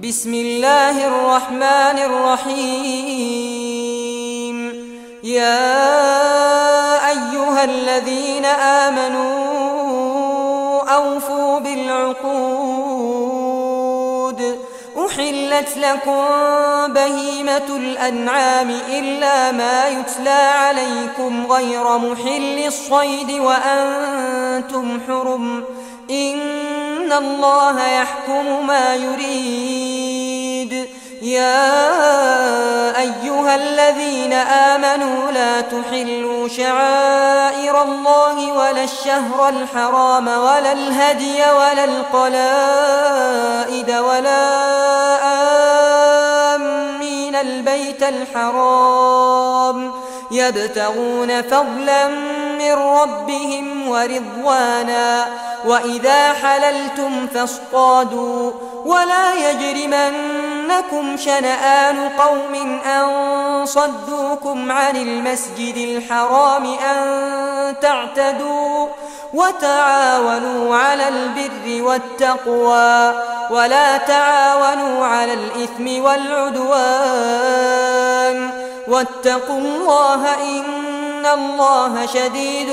بسم الله الرحمن الرحيم. يا أيها الذين آمنوا أوفوا بالعقود. أحلت لكم بهيمة الأنعام إلا ما يتلى عليكم غير محل الصيد وأنتم حرم. إن الله يحكم ما يريد. يا أيها الذين آمنوا لا تحلوا شعائر الله ولا الشهر الحرام ولا الهدي ولا القلائد ولا آمين البيت الحرام يبتغون فضلا من ربهم ورضوانا. وإذا حللتم فاصطادوا ولا يجرمنكم شنآن قوم أن صدوكم عن المسجد الحرام أن تعتدوا. وتعاونوا على البر والتقوى ولا تعاونوا على الإثم والعدوان. واتقوا الله إن الله شديد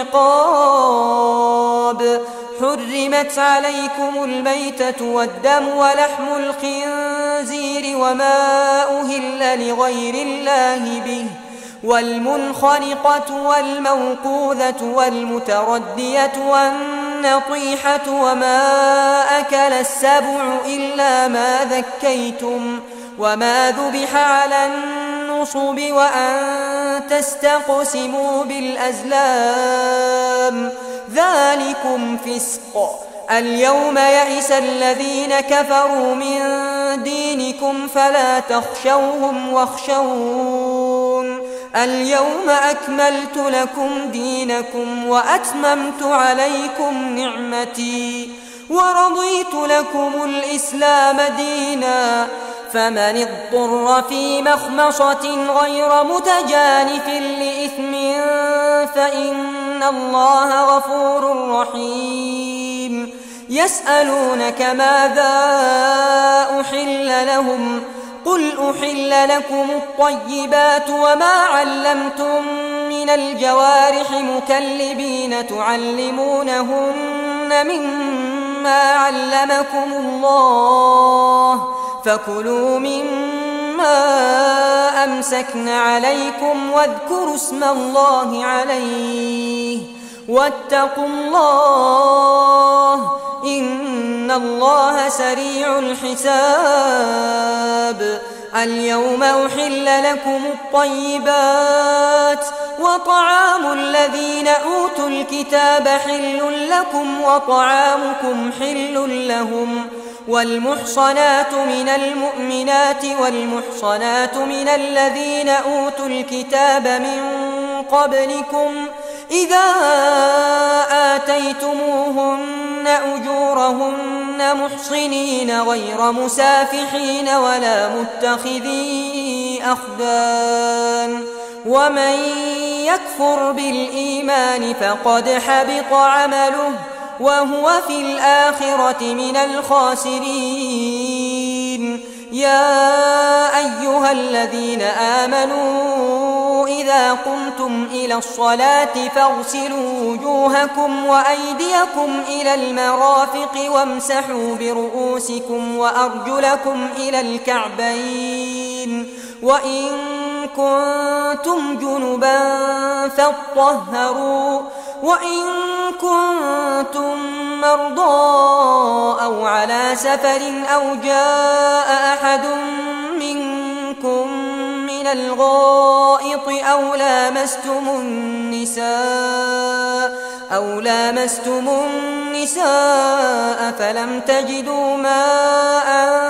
العقاب. حرمت عليكم الميتة والدم ولحم الخنزير وما أهل لغير الله به والمنخنقة والموقوذة والمتردية والنطيحة وما أكل السبع إلا ما ذكيتم وما ذبح على النصب وأن تستقسموا بالأزلام ذلكم فسق. اليوم يئس الذين كفروا من دينكم فلا تخشوهم واخشون. اليوم أكملت لكم دينكم وأتممت عليكم نعمتي ورضيت لكم الإسلام دينا. فمن اضطر في مخمصة غير متجانف لإثم فإن الله غفور رحيم. يسألونك ماذا أحل لهم قل أحل لكم الطيبات وما علمتم من الجوارح مكلبين تعلمونهن مما علمكم الله فكلوا مما أمسكن عليكم واذكروا اسم الله عليه واتقوا الله إن الله سريع الحساب. اليوم أحل لكم الطيبات وطعام الذين أوتوا الكتاب حل لكم وطعامكم حل لهم. والمحصنات من المؤمنات والمحصنات من الذين أوتوا الكتاب من قبلكم إذا آتيتموهن أجورهن محصنين غير مسافحين ولا متخذي أخدان. ومن يكفر بالإيمان فقد حبط عمله وهو في الآخرة من الخاسرين. يا أيها الذين آمنوا إذا قمتم إلى الصلاة فاغسلوا وجوهكم وأيديكم إلى المرافق وامسحوا برؤوسكم وأرجلكم إلى الكعبين وإن كنتم جنبا فاطهروا وإن كنتم مرضى أو على سفر أو جاء أحد منكم من الغائط أو لامستم النساء فلم تجدوا ماء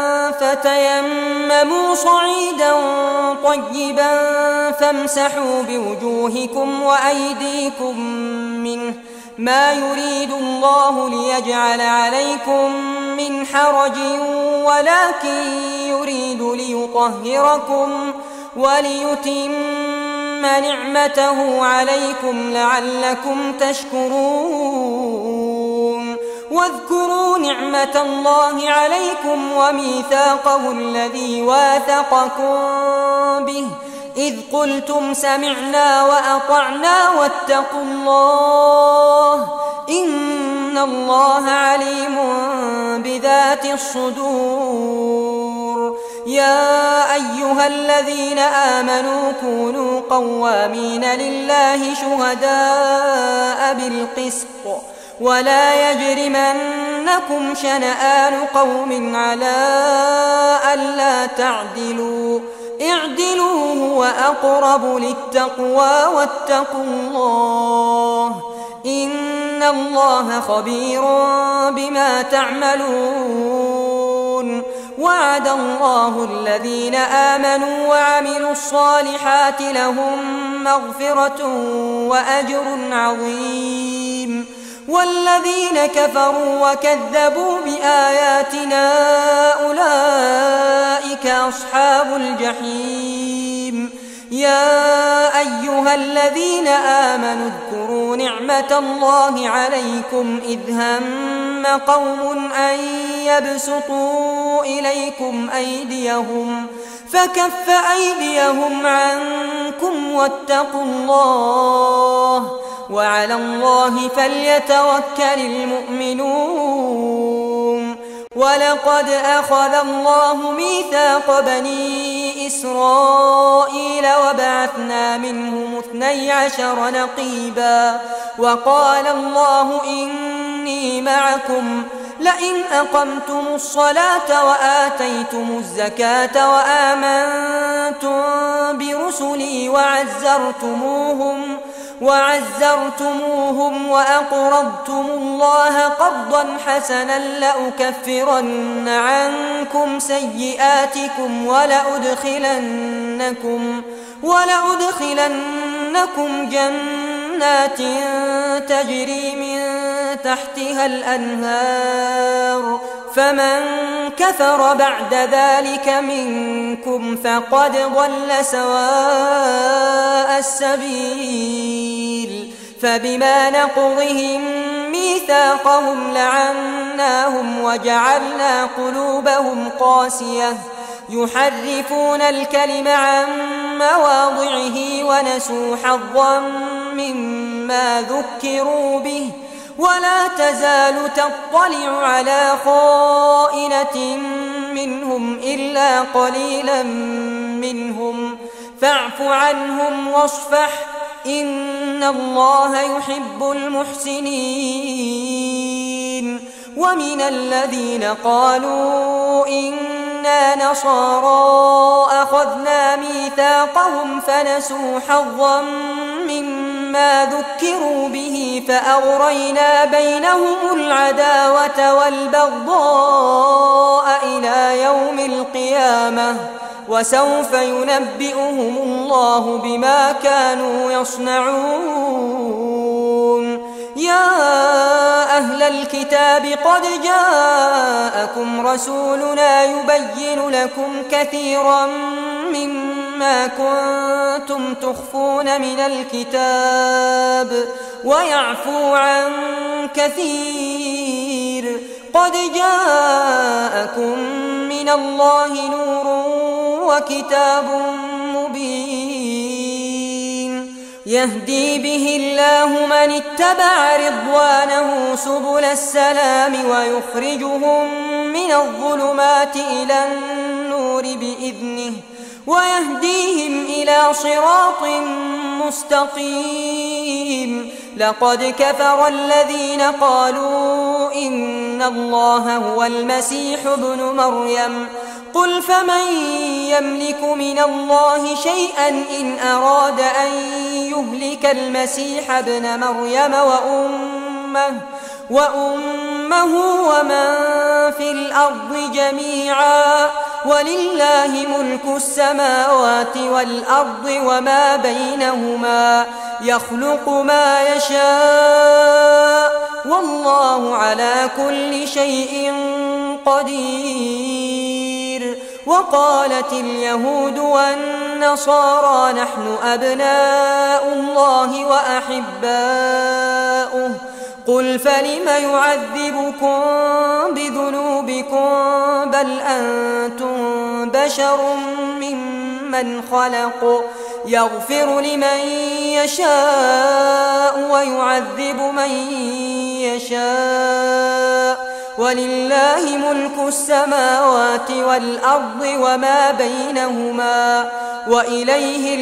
فتيمموا صعيدا طيبا فامسحوا بوجوهكم وأيديكم منه ما يريد الله ليجعل عليكم من حرج ولكن يريد ليطهركم وليتم نعمته عليكم لعلكم تشكرون. واذكروا نعمة الله عليكم وميثاقه الذي واثقكم به إذ قلتم سمعنا وأطعنا واتقوا الله إن الله عليم بذات الصدور. يا أيها الذين آمنوا كونوا قوامين لله شهداء بالقسط ولا يجرمنكم شنآن قوم على ألا تعدلوا اعدلوا هو أقرب للتقوى واتقوا الله إن الله خبير بما تعملون. وعد الله الذين آمنوا وعملوا الصالحات لهم مغفرة وأجر عظيم والذين كفروا وكذبوا بآياتنا أولئك أصحاب الجحيم. يا أيها الذين آمنوا اذكروا نعمة الله عليكم إذ هم قوم أن يبسطوا إليكم أيديهم فكف أيديهم عنكم واتقوا الله وعلى الله فليتوكل المؤمنون. ولقد أخذ الله ميثاق بني إسرائيل وبعثنا منهم 12 نقيبا وقال الله إني معكم لئن أقمتم الصلاة وآتيتم الزكاة وآمنتم برسلي وعزرتموهم وأقرضتم الله قرضا حسنا لأكفرن عنكم سيئاتكم ولأدخلنكم جنات تجري من تحتها الأنهار فمن كفر بعد ذلك منكم فقد ضل سواء السبيل. فبما نقضهم ميثاقهم لعناهم وجعلنا قلوبهم قاسية يحرفون الكلم عن مواضعه ونسوا حظا مما ذكروا به ولا تزال تطلع على خائنة منهم إلا قليلا منهم فاعف عنهم واصفح إن الله يحب المحسنين. ومن الذين قالوا إنا نصارى أخذنا ميثاقهم فنسوا حظا مما ذكروا به فأغرينا بينهم العداوة والبغضاء إلى يوم القيامة وسوف ينبئهم الله بما كانوا يصنعون. يا أهل الكتاب قد جاءكم رسولنا يبين لكم كثيرا مما كنتم تخفون من الكتاب ويعفو عن كثير قد جاءكم من الله نور وكتاب مبين يهدي به الله من اتبع رضوانه سبل السلام ويخرجهم من الظلمات إلى النور بإذنه ويهديهم إلى صراط مستقيم. لقد كفر الذين قالوا إن الله هو المسيح ابن مريم قل فمن يملك من الله شيئا إن أراد أن يهلك المسيح ابن مريم وأمه ومن في الأرض جميعا ولله ملك السماوات والأرض وما بينهما يخلق ما يشاء والله على كل شيء قدير. وقالت اليهود والنصارى نحن أبناء الله وأحباؤه قل فلم يعذبكم بذنوبكم بل أنتم بشر ممن خلق يغفر لمن يشاء ويعذب من يشاء ولله ملك السماوات والأرض وما بينهما وإليه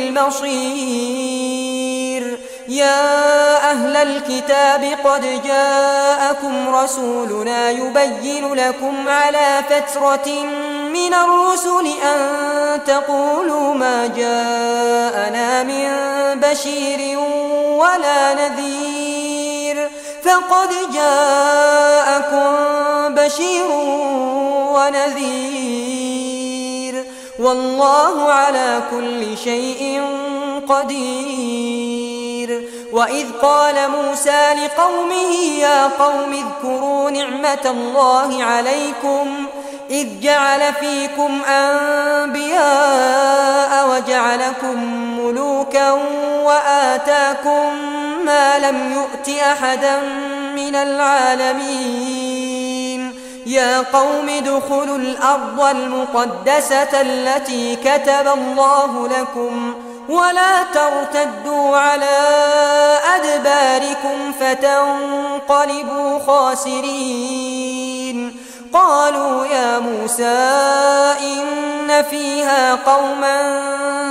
المصير يا أهل الكتاب قد جاءكم رسولنا يبين لكم على فترة من الرسل أن تقولوا ما جاءنا من بشير ولا نذير فقد جاءكم بشير ونذير والله على كل شيء قدير وإذ قال موسى لقومه يا قوم اذكروا نعمة الله عليكم إذ جعل فيكم أنبياء وجعلكم ملوكا وآتاكم ما لم يؤت أحدا من العالمين يا قوم ادخلوا الأرض المقدسة التي كتب الله لكم ولا ترتدوا على أدباركم فتنقلبوا خاسرين قالوا يا موسى إن فيها قوما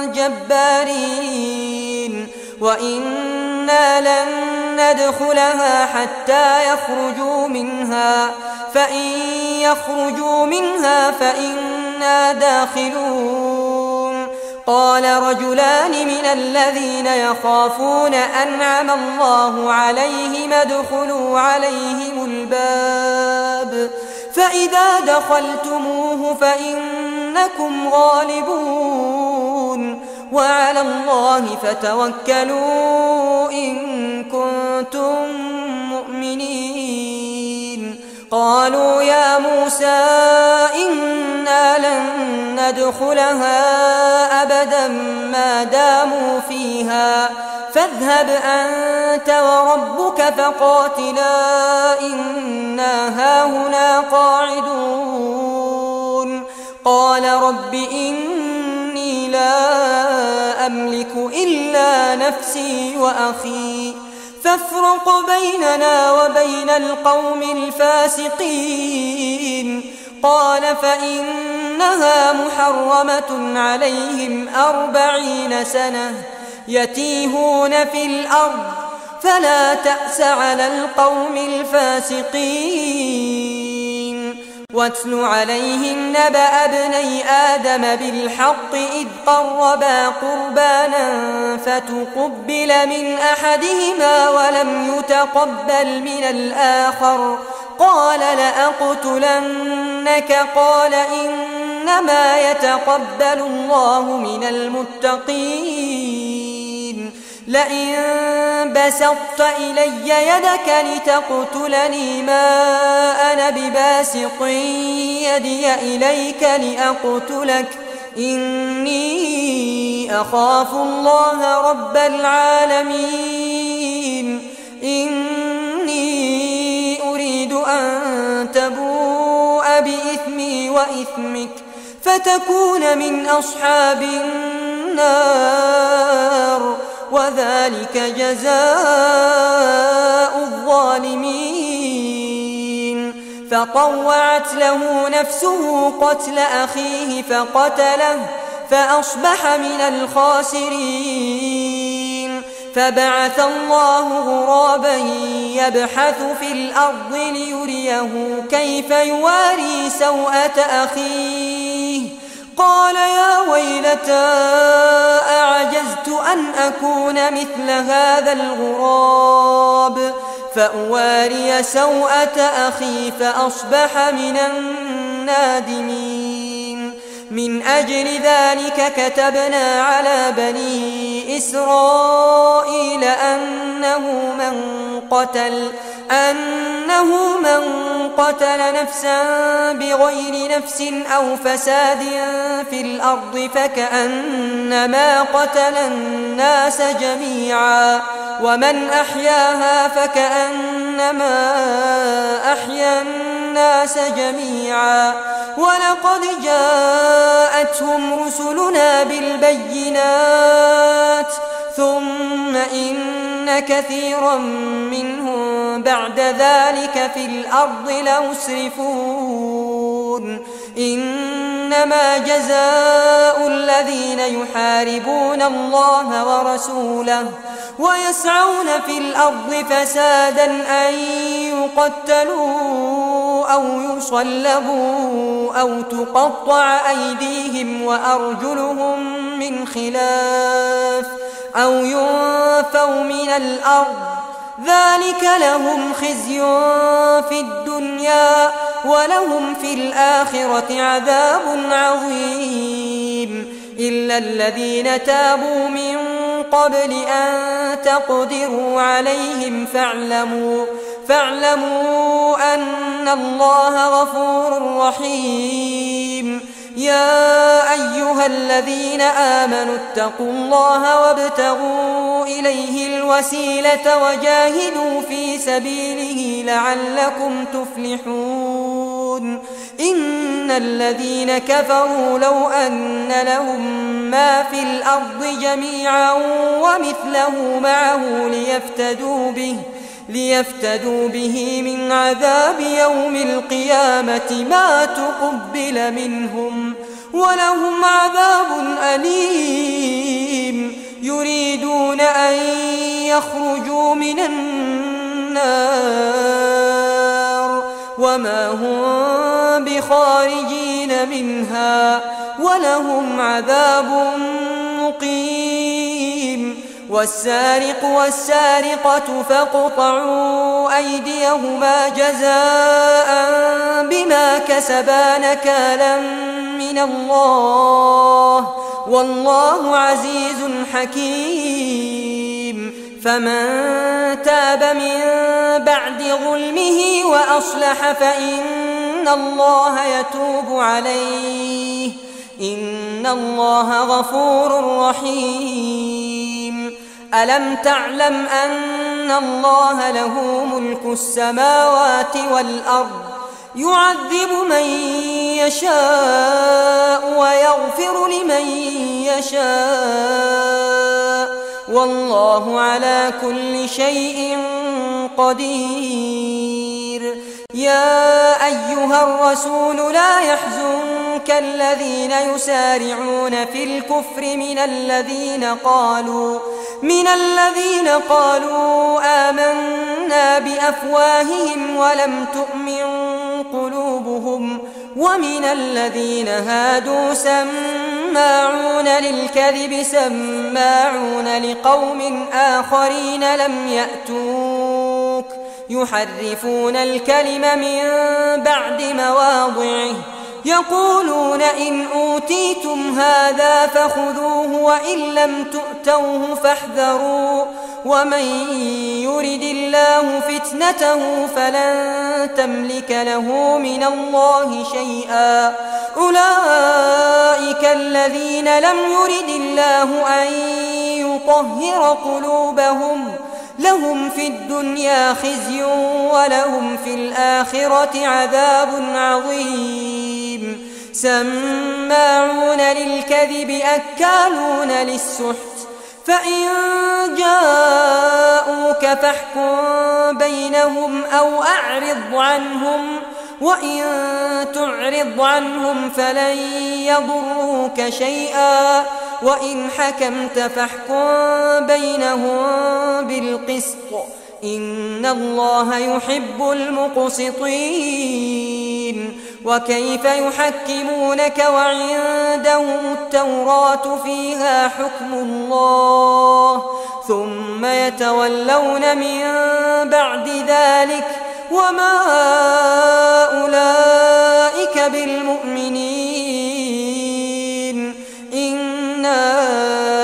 جبارين وإنا لن ندخلها حتى يخرجوا منها فإن يخرجوا منها فإنا داخلون قال رجلان من الذين يخافون أنعم الله عليهم ادخلوا عليهم الباب فإذا دخلتموه فإنكم غالبون وعلى الله فتوكلوا إن كنتم مؤمنين قالوا يا موسى إنا لن ندخلها أبدا ما داموا فيها فاذهب أنت وربك فقاتلا إنا هاهنا قاعدون قال رب إني لا أملك إلا نفسي وأخي فافرق بيننا وبين القوم الفاسقين قال فإنها محرمة عليهم 40 سنة يتيهون في الأرض فلا تأس على القوم الفاسقين واتل عليهم نبأ ابني آدم بالحق إذ قربا قربانا فتقبل من أحدهما ولم يتقبل من الآخر قال لأقتلنك قال إنما يتقبل الله من المتقين لئن بسطت إلي يدك لتقتلني ما أنا بباسط يدي إليك لأقتلك إني أخاف الله رب العالمين إني أريد أن تبوء بإثمي وإثمك فتكون من أصحاب النار وذلك جزاء الظالمين فطوعت له نفسه قتل أخيه فقتله فأصبح من الخاسرين فبعث الله غرابا يبحث في الأرض ليريه كيف يواري سوءة أخيه قال يا ويلتى أعجزت أن أكون مثل هذا الغراب فأواري سوءة أخي فأصبح من النادمين من أجل ذلك كتبنا على بني إسرائيل أنه من قتل نفسا بغير نفس أو فساد في الأرض فكأنما قتل الناس جميعا ومن أحياها فكأنما أحيا الناس جميعا ولقد جاءتهم رسلنا بالبينات ثم إن كثيرا منهم بعد ذلك في الأرض لمسرفون إنما جزاء الذين يحاربون الله ورسوله ويسعون في الأرض فسادا أن يقتلوا أو يصلبوا أو تقطع أيديهم وأرجلهم من خلاف أو ينفوا من الأرض ذلك لهم خزي في الدنيا ولهم في الآخرة عذاب عظيم إلا الذين تابوا من قبل أن تقدروا عليهم فاعلموا أن الله غفور رحيم يا أيها الذين آمنوا اتقوا الله وابتغوا إليه الوسيلة وجاهدوا في سبيله لعلكم تفلحون إن الذين كفروا لو أن لهم ما في الأرض جميعا ومثله معه ليفتدوا به من عذاب يوم القيامة ما تقبل منهم ولهم عذاب أليم يريدون أن يخرجوا من النار وما هم بخارجين منها ولهم عذاب مقيم والسارق والسارقة فاقطعوا أيديهما جزاء بما كسبا نكالا من الله والله عزيز حكيم فمن تاب من بعد ظلمه وأصلح فإن الله يتوب عليه إن الله غفور رحيم ألم تعلم أن الله له ملك السماوات والأرض يعذب من يشاء ويغفر لمن يشاء والله على كل شيء قدير يا أيها الرسول لا يحزنك الذين يسارعون في الكفر من الذين قالوا آمنا بأفواههم ولم تؤمن قلوبهم ومن الذين هادوا سماعون للكذب سماعون لقوم آخرين لم يأتوك يحرفون الكلم من بعد مواضعه يقولون إن أوتيتم هذا فخذوه وإن لم تؤتوه فاحذروا ومن يرد الله فتنته فلن تملك له من الله شيئا أولئك الذين لم يرد الله أن يطهر قلوبهم لهم في الدنيا خزي ولهم في الآخرة عذاب عظيم سماعون للكذب أكالون للسحت فإن جاءوك فاحكم بينهم أو أعرض عنهم وإن تعرض عنهم فلن يضروك شيئا وإن حكمت فاحكم بينهم بالقسط إن الله يحب المقسطين وكيف يحكمونك وعندهم التوراة فيها حكم الله ثم يتولون من بعد ذلك وما أولئك بالمؤمنين إنا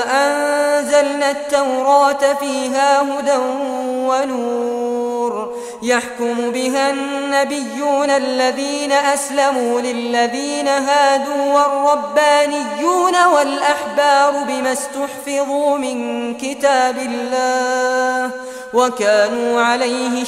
أنزلنا التوراة فيها هدى ونور يحكم بها النبيون الذين أسلموا للذين هادوا والربانيون والأحبار بما استحفظوا من كتاب الله وكانوا عليه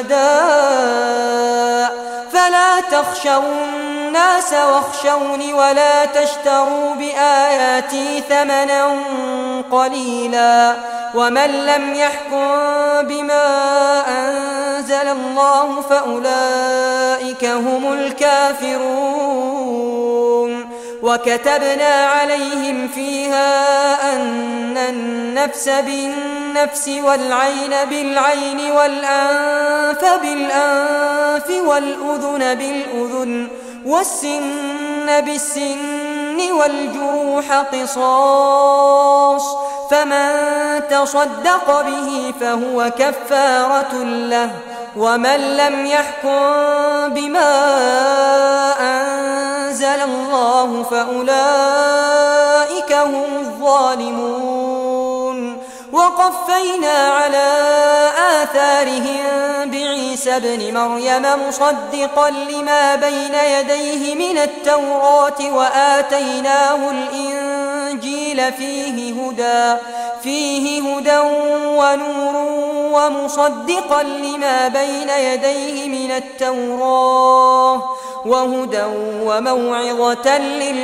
شهداء فلا تخشوا الناس واخشوني ولا تشتروا بآياتي ثمنا قليلا ومن لم يحكم بما أنزل الله فأولئك هم الكافرون وكتبنا عليهم فيها أن النفس بالنفس والعين بالعين والأنف بالأنف والأذن بالأذن والسن بالسن والجروح قصاص فمن تصدق به فهو كفارة له ومن لم يحكم بما أنزل الله فأولئك هم الظالمون وقفينا على آثارهم بعيسى ابن مريم مصدقا لما بين يديه من التوراة وآتيناه الإنجيل فيه هدى ونور ومصدقا لما بين يديه من التوراة وهدى وموعظة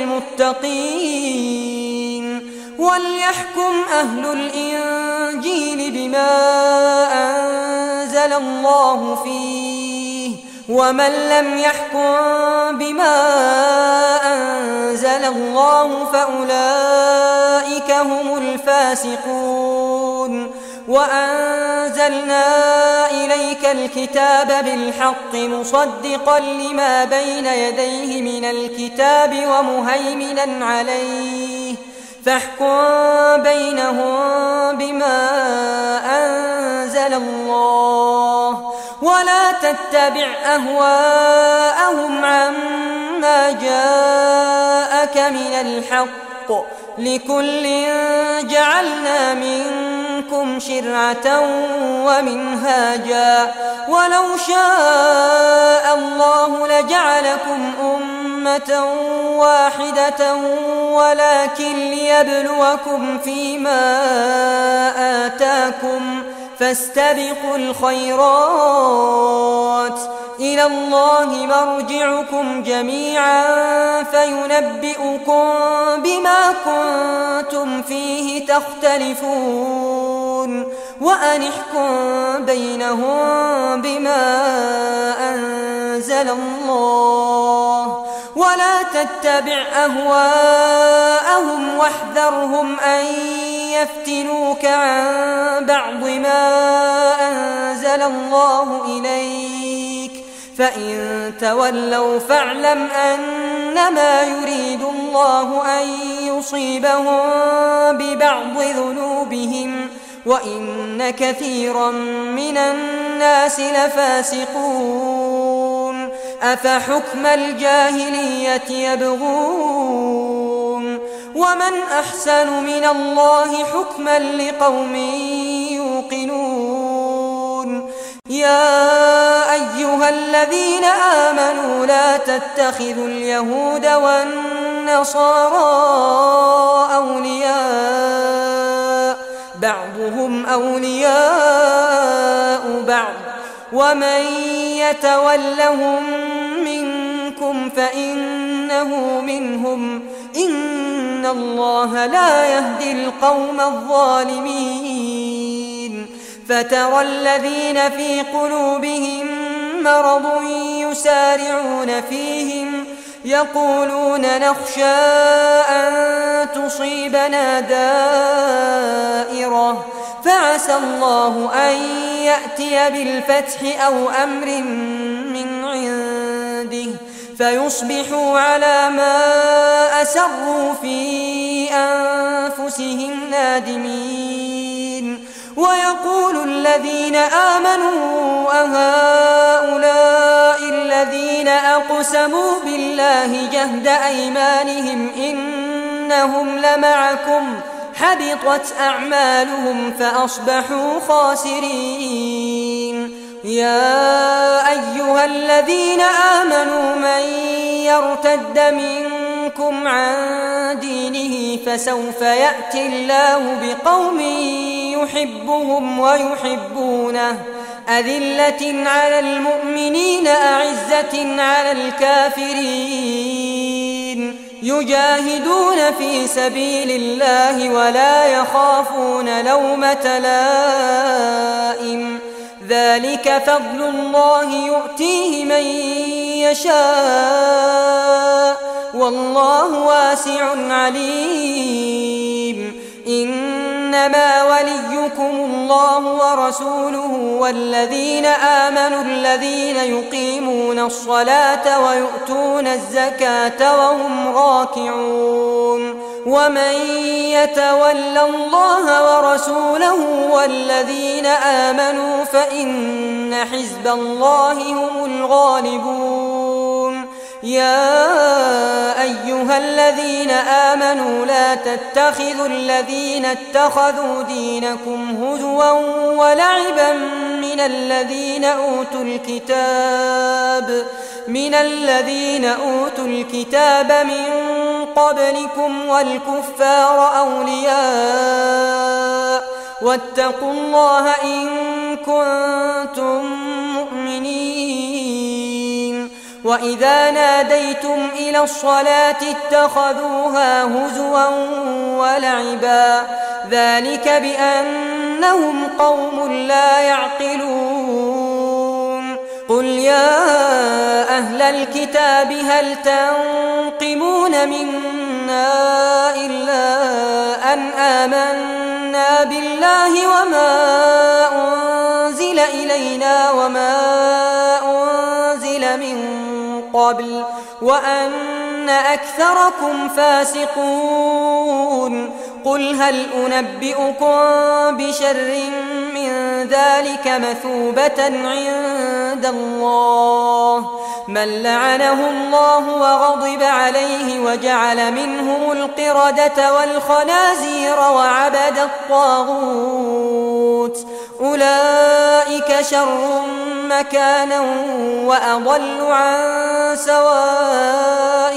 للمتقين وليحكم أهل الإنجيل بما أنزل الله فيه ومن لم يحكم بما أنزل الله فأولئك هم الفاسقون وأنزلنا إليك الكتاب بالحق مصدقا لما بين يديه من الكتاب ومهيمنا عليه فاحكم بينهم بما أنزل الله ولا تتبع أهواءهم عما جاءك من الحق لكل جعلنا منكم شرعة ومنهاجا ولو شاء الله لجعلكم أمة واحدة ولكن ليبلوكم فيما آتاكم فاستبقوا الخيرات إلى الله مرجعكم جميعا فينبئكم بما كنتم فيه تختلفون وأن احكم بينهم بما أنزل الله ولا تتبع أهواءهم واحذرهم أن يفتنوك عن بعض ما أنزل الله إليك فإن تولوا فاعلم أنما يريد الله أن يصيبهم ببعض ذنوبهم وإن كثيرا من الناس لفاسقون أفحكم الجاهلية يبغون ومن أحسن من الله حكما لقوم يوقنون يا أيها الذين آمنوا لا تتخذوا اليهود والنصارى أولياء بعضهم أولياء بعض ومن يتولهم منكم فإنه منهم إن الله لا يهدي القوم الظالمين فترى الذين في قلوبهم مرض يسارعون فيهم يقولون نخشى أن تصيبنا دائرة فعسى الله أن يأتي بالفتح أو أمر من عنده فيصبحوا على ما أسروا في أنفسهم نادمين ويقول الذين آمنوا أهؤلاء الذين أقسموا بالله جهد أيمانهم إنهم لمعكم حبطت أعمالهم فأصبحوا خاسرين يا أيها الذين آمنوا من يرتد منكم عن دينه فسوف يأتي الله بقوم يحبهم ويحبونه أذلة على المؤمنين أعزة على الكافرين يجاهدون في سبيل الله ولا يخافون لومة لائم ذلك فضل الله يؤتيه من يشاء والله واسع عليم إنما وليكم الله ورسوله والذين آمنوا الذين يقيمون الصلاة ويؤتون الزكاة وهم راكعون ومن يتول الله ورسوله والذين آمنوا فإن حزب الله هم الغالبون يا أيها الذين آمنوا لا تتخذوا الذين اتخذوا دينكم هزوا ولعبا من الذين أوتوا الكتاب من قبلكم والكفار أولياء واتقوا الله إن كنتم مؤمنين وإذا ناديتم إلى الصلاة اتخذوها هزوا ولعبا ذلك بأنهم قوم لا يعقلون قل يا أهل الكتاب هل تنقمون منا إلا أن آمنا بالله وما أنزل إلينا وما أنزل من قبل وأن أكثركم فاسقون قل هل أنبئكم بشر من ذلك مثوبة عند الله من لعنه الله وغضب عليه وجعل منهم القردة والخنازير وعبد الطاغوت أولئك شر مكانا وأضل عن سواء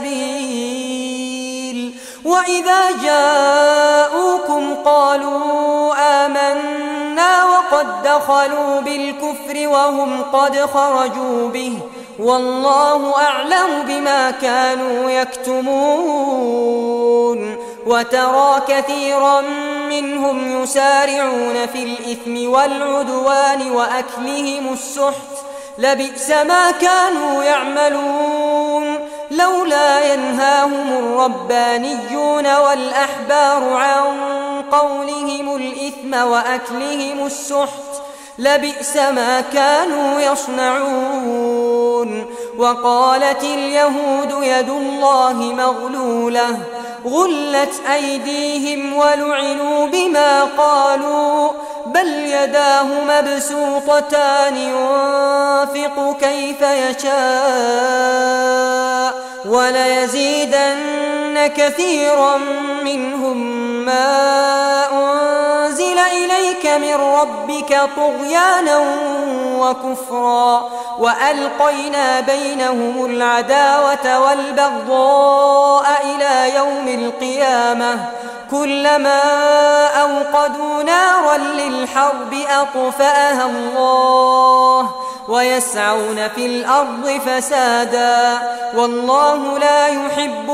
السبيل وإذا جاءوكم قالوا آمنا وقد دخلوا بالكفر وهم قد خرجوا به والله أعلم بما كانوا يكتمون وترى كثيرا منهم يسارعون في الإثم والعدوان وأكلهم السحت لبئس ما كانوا يعملون لولا ينهاهم الربانيون والأحبار عن قولهم الإثم وأكلهم السحت لبئس ما كانوا يصنعون وقالت اليهود يد الله مغلولة غلت أيديهم ولعنوا بما قالوا بل يداه مبسوطتان ينفق كيف يشاء وليزيدن كثيرا منهم ما أنزل إليك من ربك طغيانا وكفرا وألقينا بينهم العداوة والبغضاء إلى يوم القيامة كلما أوقدوا نارا للحرب أطفأها الله ويسعون في الأرض فسادا والله لا يحب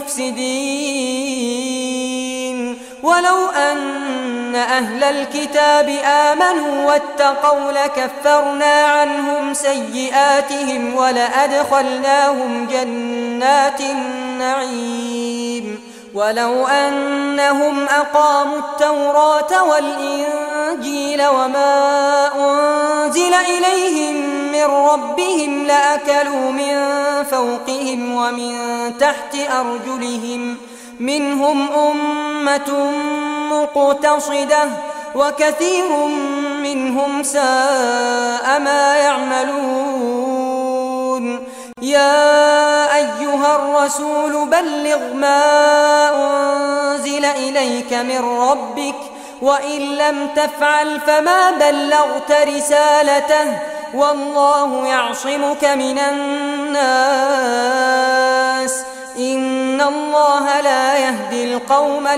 المفسدين ولو أن أهل الكتاب آمنوا واتقوا لكفرنا عنهم سيئاتهم ولأدخلناهم جنات النعيم ولو أنهم أقاموا التوراة والإنجيل وما أنزل إليهم من ربهم لأكلوا من فوقهم ومن تحت أرجلهم منهم أمة مقتصدة وكثير منهم ساء ما يعملون يا أيها الرسول بلغ ما أنزل إليك من ربك وإن لم تفعل فما بلغت رسالته والله يعصمك من الناس إن الله لا يهدي القوم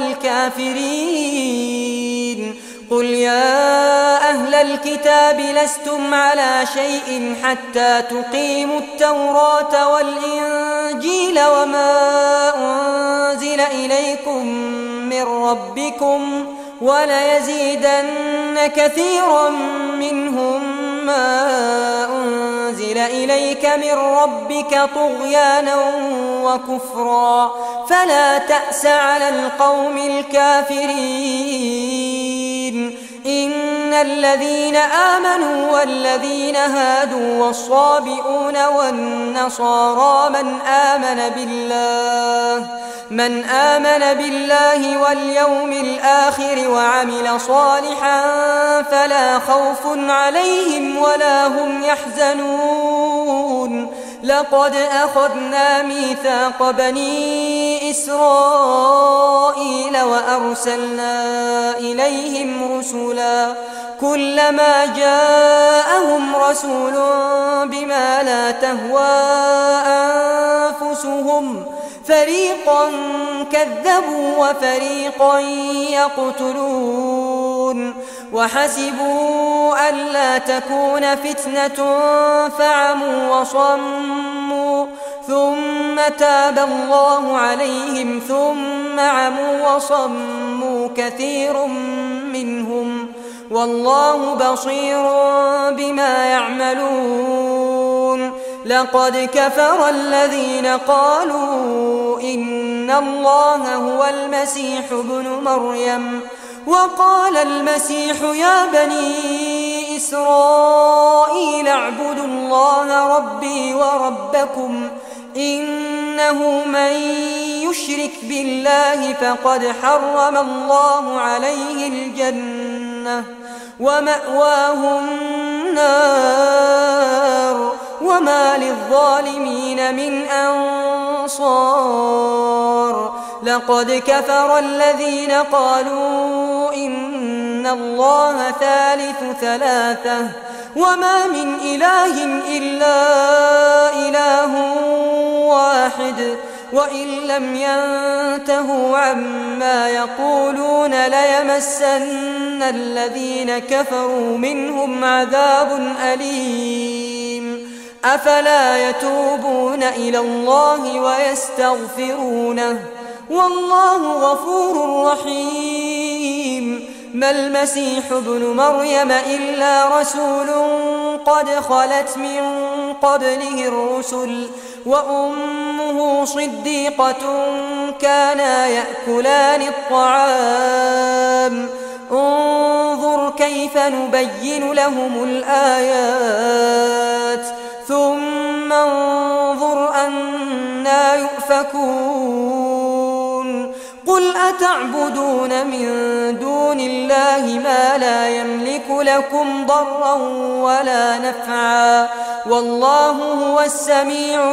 الكافرين قل يا أهل الكتاب لستم على شيء حتى تقيموا التوراة والإنجيل وما أنزل إليكم من ربكم وليزيدن كثيرا منهم ما أنزل إليك من ربك طغيانا وكفرا فلا تأس على القوم الكافرين إن الذين آمنوا والذين هادوا والصابئون والنصارى من آمن بالله واليوم الآخر وعمل صالحا فلا خوف عليهم ولا هم يحزنون لقد أخذنا ميثاق بني إسرائيل وأرسلنا إليهم رسلا كلما جاءهم رسول بما لا تهوى أنفسهم فريقا كذبوا وفريقا يقتلون وحسبوا ألا تكون فتنة فعموا وصموا ثم تاب الله عليهم ثم عموا وصموا كثير منهم والله بصير بما يعملون لقد كفر الذين قالوا إن الله هو المسيح ابن مريم وقال المسيح يا بني إسرائيل اعبدوا الله ربي وربكم إنه من يشرك بالله فقد حرم الله عليه الجنة ومأواه النار وما للظالمين من أنصار لقد كفر الذين قالوا إن الله ثالث ثلاثة وما من إله إلا إله واحد وإن لم ينتهوا عما يقولون ليمسن الذين كفروا منهم عذاب أليم أفلا يتوبون إلى الله ويستغفرونه والله غفور رحيم ما المسيح ابن مريم إلا رسول قد خلت من قبله الرسل وأمه صديقة كانا يأكلان الطعام انظر كيف نبين لهم الآيات ثم انظر أنا يؤفكون قل أتعبدون من دون الله ما لا يملك لكم ضرا ولا نفعا والله هو السميع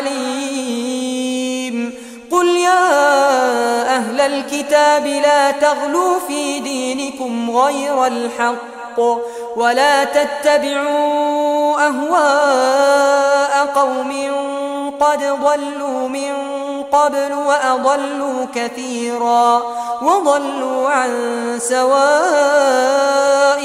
العليم قل يا أهل الكتاب لا تغلوا في دينكم غير الحق ولا تتبعوا أهواء قوم قد ضلوا من قبل وأضلوا كثيرا وضلوا عن سواء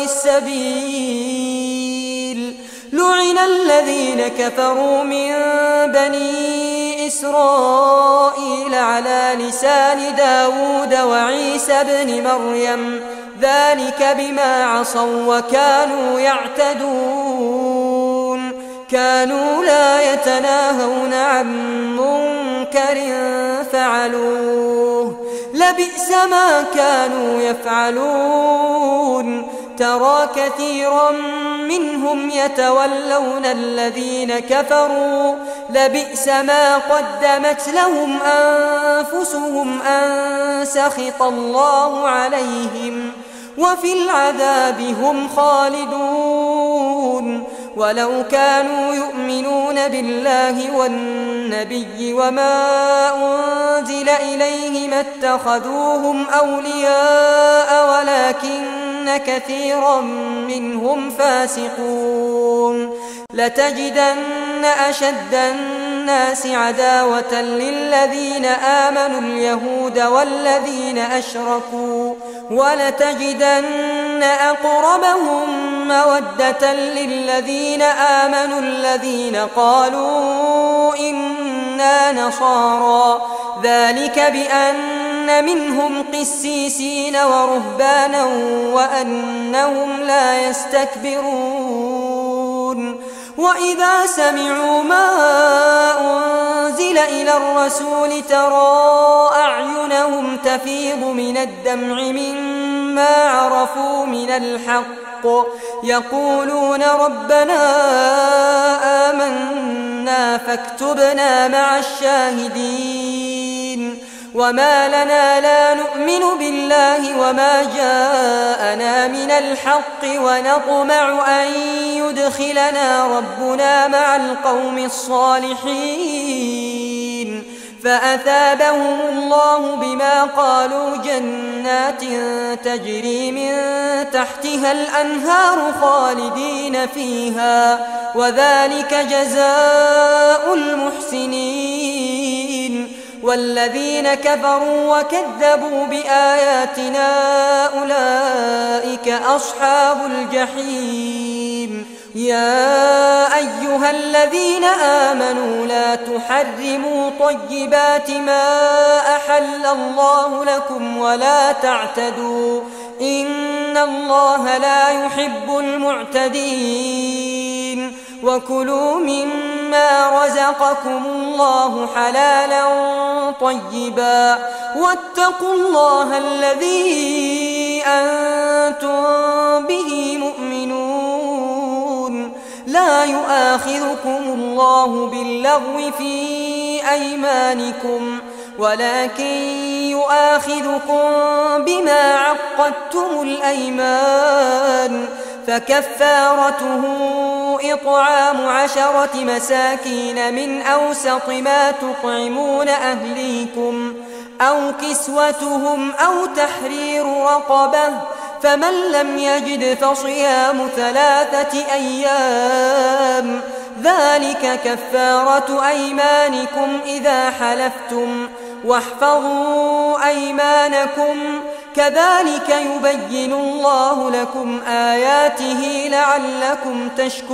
السبيل لعن الذين كفروا من بني إسرائيل على لسان داود وعيسى بن مريم ذلك بما عصوا وكانوا يعتدون كانوا لا يتناهون عن منكر فعلوه لبئس ما كانوا يفعلون ترى كثيرا منهم يتولون الذين كفروا لبئس ما قدمت لهم أنفسهم أن سخط الله عليهم وفي العذاب هم خالدون ولو كانوا يؤمنون بالله والنبي النبي وما أنزل إليه ما اتخذوهم أولياء ولكن كثيرا منهم فاسقون لتجدن أشد الناس عداوة للذين آمنوا اليهود والذين أشركوا ولتجدن أقربهم مودة للذين آمنوا الذين قالوا إنا نصارى ذلك بأن منهم قسيسين ورهبانا وأنهم لا يستكبرون وإذا سمعوا ما أنزل إلى الرسول ترى أعينهم تفيض من الدمع مما عرفوا من الحق يقولون ربنا آمنا فاكتبنا مع الشاهدين وما لنا لا نؤمن بالله وما جاءنا من الحق ونطمع أن يدخلنا ربنا مع القوم الصالحين فأثابهم الله بما قالوا جنات تجري من تحتها الأنهار خالدين فيها وذلك جزاء المحسنين والذين كفروا وكذبوا بآياتنا أولئك أصحاب الجحيم يا أيها الذين آمنوا لا تحرموا طيبات ما أحل الله لكم ولا تعتدوا إن الله لا يحب المعتدين وكلوا مما رزقكم الله حلالا طيبا واتقوا الله الذي أنتم به مؤمنون لا يؤاخذكم الله باللغو في أيمانكم ولكن يؤاخذكم بما عقدتم الأيمان فكفارته إطعام 10 مساكين من أوسط ما تطعمون أهليكم أو كسوتهم أو تحرير رقبة فمن لم يجد فصيام 3 أيام ذلك كفارة أيمانكم إذا حلفتم واحفظوا أيمانكم كذلك يبين الله لكم آياته لعلكم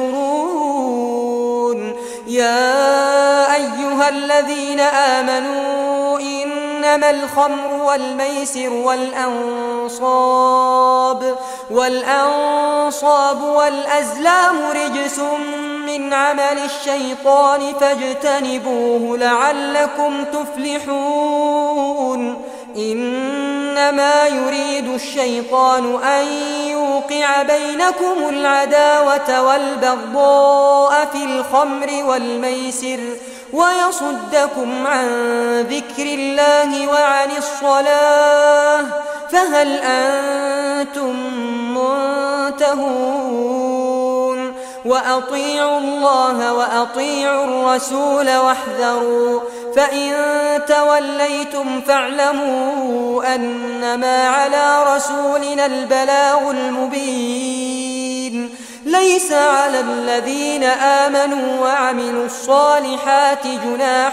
تشكرون يا أيها الذين آمنوا إنما الخمر والميسر والأنصاب والأزلام رجس من عمل الشيطان فاجتنبوه لعلكم تفلحون إنما يريد الشيطان أن يوقع بينكم العداوة والبغضاء في الخمر والميسر ويصدكم عن ذكر الله وعن الصلاة فهل أنتم منتهون وأطيعوا الله وأطيعوا الرسول واحذروا فإن توليتم فاعلموا أنما على رسولنا البلاغ المبين ليس على الذين آمنوا وعملوا الصالحات جناح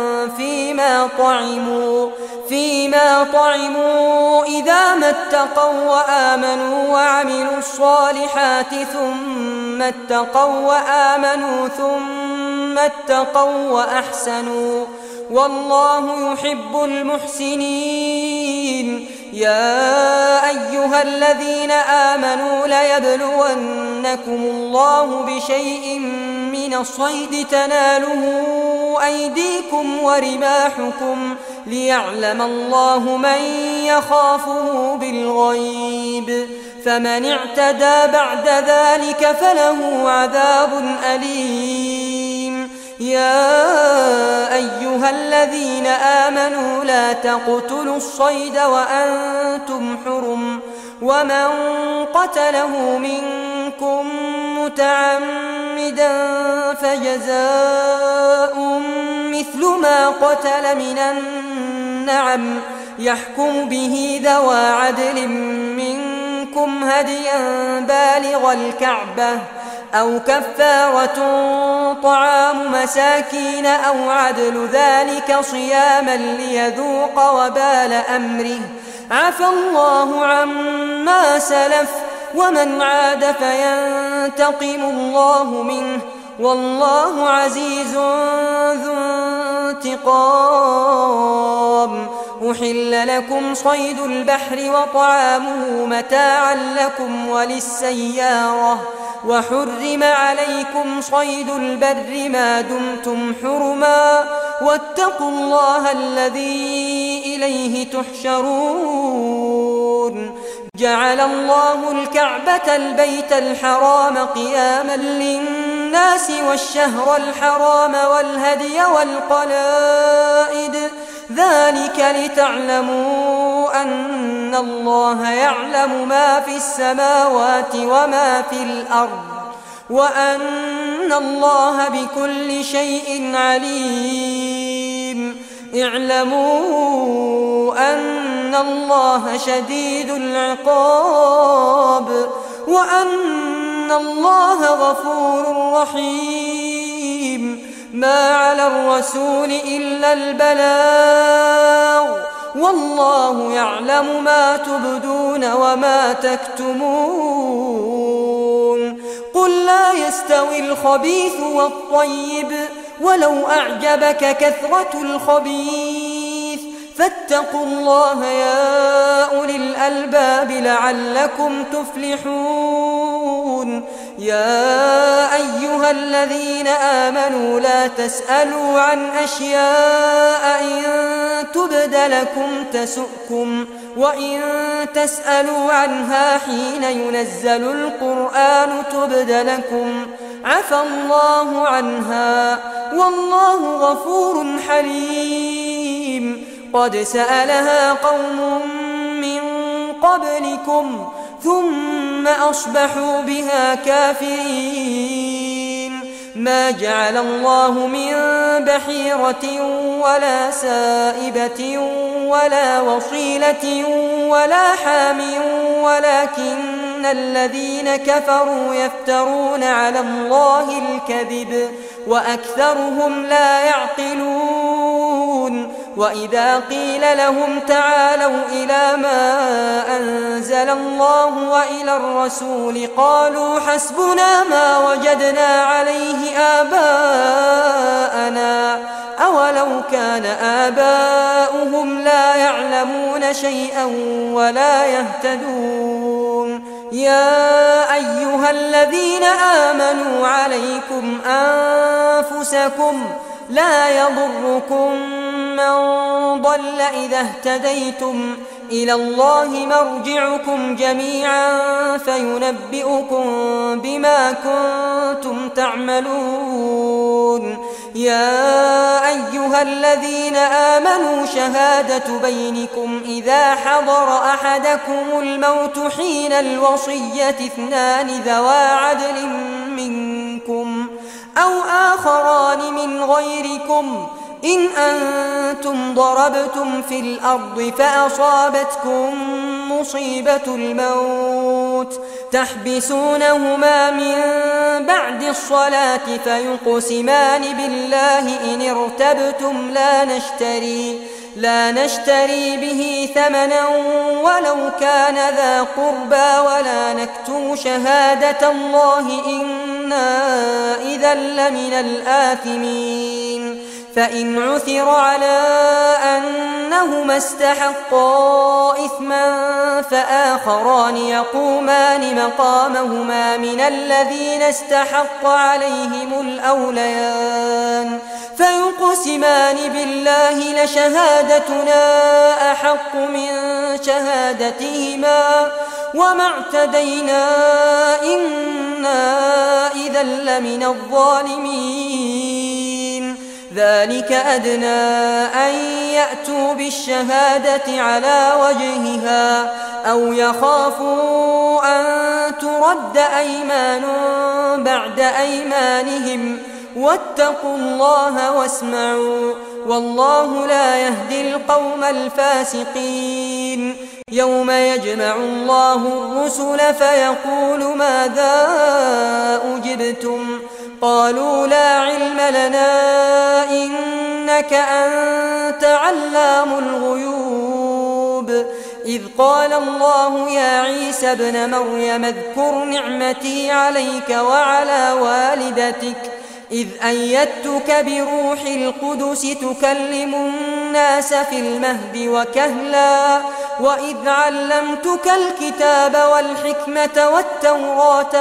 فيما طعموا إذا ما اتقوا وآمنوا وعملوا الصالحات ثم اتقوا وآمنوا ثم اتقوا وأحسنوا والله يحب المحسنين يا أيها الذين آمنوا ليبلونكم الله بشيء من الصيد تناله أيديكم ورماحكم ليعلم الله من يخافه بالغيب فمن اعتدى بعد ذلك فله عذاب أليم يا أيها الذين آمنوا لا تقتلوا الصيد وأنتم حرم ومن قتله منكم متعمدا فجزاء مثل ما قتل من النعم يحكم به ذوى عدل منكم هديا بالغ الكعبة أو كفارة طعام مساكين أو عدل ذلك صياما ليذوق وبال أمره عفى الله عما سلف ومن عاد فينتقم الله منه والله عزيز ذو انتقام. أحل لكم صيد البحر وطعامه متاعا لكم وللسيارة وحرم عليكم صيد البر ما دمتم حرما واتقوا الله الذي إليه تحشرون. جعل الله الكعبة البيت الحرام قياما للناس والشهر الحرام والهدي والقلائد ذلك لتعلموا أن الله يعلم ما في السماوات وما في الأرض وأن الله بكل شيء عليم. اعلموا أن الله شديد العقاب وأن الله غفور رحيم. ما على الرسول إلا البلاغ والله يعلم ما تبدون وما تكتمون. قل لا يستوي الخبيث والطيب ولو أعجبك كثرة الخبيث فاتقوا الله يا أولي الألباب لعلكم تفلحون. يا أيها الذين آمنوا لا تسألوا عن أشياء إن تبد لكم تسؤكم وإن تسألوا عنها حين ينزل القرآن تبد لكم عفى الله عنها والله غفور حليم. قد سألها قوم من قبلكم ثم أصبحوا بها كافرين. ما جعل الله من بحيرة ولا سائبة ولا وصيلة ولا حام ولكن الذين كفروا يفترون على الله الكذب وأكثرهم لا يعقلون. وإذا قيل لهم تعالوا إلى ما أنزل الله وإلى الرسول قالوا حسبنا ما وجدنا عليه آباءنا أولو كان آباؤهم لا يعلمون شيئا ولا يهتدون. يا أيها الذين آمنوا عليكم أنفسكم لا يضركم من ضل إذا اهتديتم إلى الله مرجعكم جميعا فينبئكم بما كنتم تعملون. يا أيها الذين آمنوا شهادة بينكم إذا حضر أحدكم الموت حين الوصية اثنان ذوى عدل منكم أو آخران من غيركم إن أنتم ضربتم في الأرض فأصابتكم مصيبة الموت تحبسونهما من بعد الصلاة فيقسمان بالله إن ارتبتم لا نشتري به ثمنا ولو كان ذا قربى ولا نكتم شهادة الله إنا إذا لمن الآثمين. فإن عثر على أنهما استحقا إثما فآخران يقومان مقامهما من الذين استحق عليهم الأوليان فيقسمان بالله لشهادتنا أحق من شهادتهما وما اعتدينا إنا إذا لمن الظالمين. ذلك أدنى أن يأتوا بالشهادة على وجهها أو يخافوا أن ترد أيمان بعد أيمانهم واتقوا الله واسمعوا والله لا يهدي القوم الفاسقين يوم يجمع الله الرسل فيقول ماذا أجبتم قالوا لا علم لنا إنك أنت علام الغيوب إذ قال الله يا عيسى ابن مريم اذكر نعمتي عليك وعلى والدتك إذ أيدتك بروح القدس تكلم الناس في المهد وكهلا وإذ علمتك الكتاب والحكمة والتوراة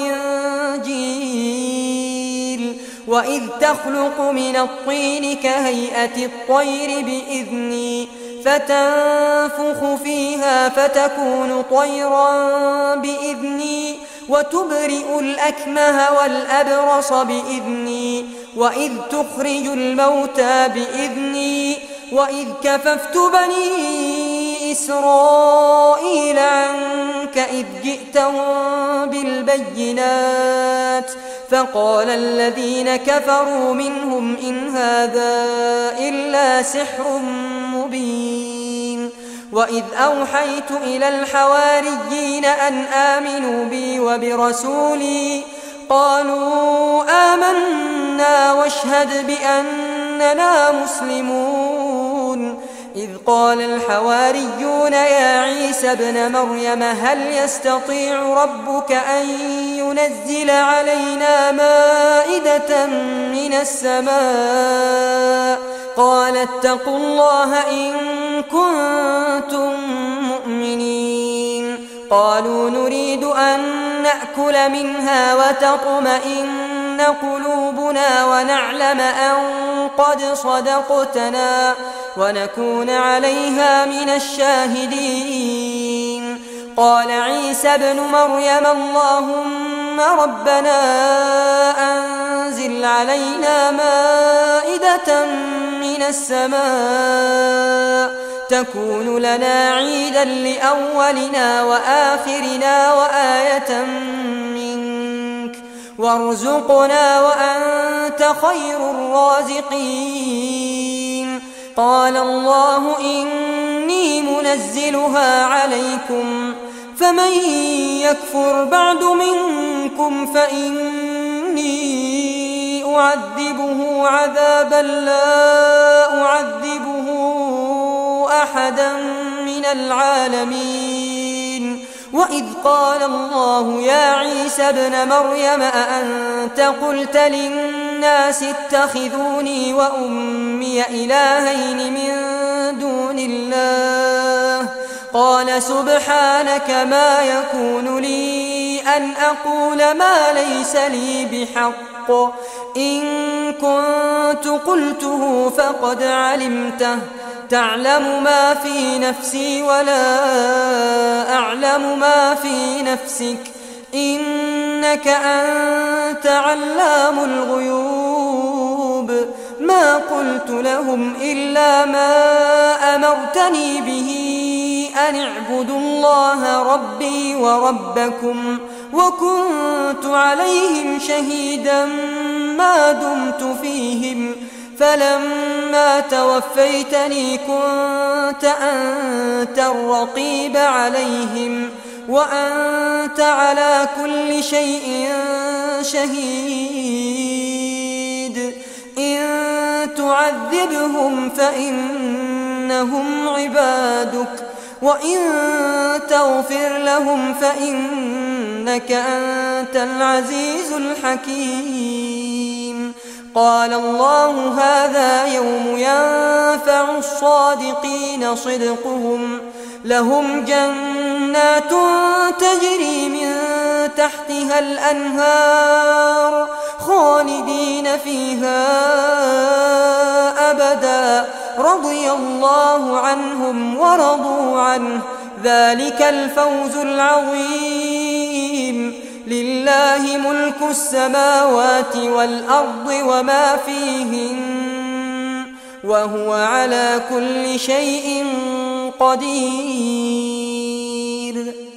والإنجيل وإذ تخلق من الطين كهيئة الطير بإذني فتنفخ فيها فتكون طيرا بإذني وتبرئ الأكمه والأبرص بإذني وإذ تخرج الموتى بإذني وإذ كففت بني إسرائيل عنك إذ جئتهم بالبينات فقال الذين كفروا منهم إن هذا إلا سحر مبين وإذ أوحيت إلى الحواريين أن آمنوا بي وبرسولي قالوا آمنا واشهد بأننا مسلمون إذ قال الحواريون يا عيسى ابن مريم هل يستطيع ربك أن ينزل علينا مائدة من السماء قال اتقوا الله إن كنتم مؤمنين قالوا نريد أن نأكل منها وتطمئن قلوبنا ونعلم أن قد صدقتنا ونكون عليها من الشاهدين قال عيسى ابن مريم اللهم ربنا أنزل علينا مائدة من السماء تكون لنا عيدا لأولنا وآخرنا وآية منك وارزقنا وأنت خير الرازقين قال الله إني منزلها عليكم فمن يكفر بعد منكم فإني أعذبه عذابا لا أعذبه أحدا من العالمين وإذ قال الله يا عيسى ابن مريم أأنت قلت للناس اتخذوني وأمي إلهين من دون الله قال سبحانك ما يكون لي أن أقول ما ليس لي بحق إن كنت قلته فقد علمته تعلم ما في نفسي ولا أعلم ما في نفسك إنك أنت علام الغيوب ما قلت لهم إلا ما أمرتني به أن اعبدوا الله ربي وربكم وكنت عليهم شهيدا ما دمت فيهم فلما توفيتني كنت أنت الرقيب عليهم وأنت على كل شيء شهيد إن تعذبهم فإنهم عبادك وإن تغفر لهم فإنك أنت العزيز الحكيم قال الله هذا يوم ينفع الصادقين صدقهم لهم جنات تجري من تحتها الأنهار خالدين فيها أبدا رضي الله عنهم ورضوا عنه ذلك الفوز العظيم لله ملك السماوات والأرض وما فيهن وهو على كل شيء قدير.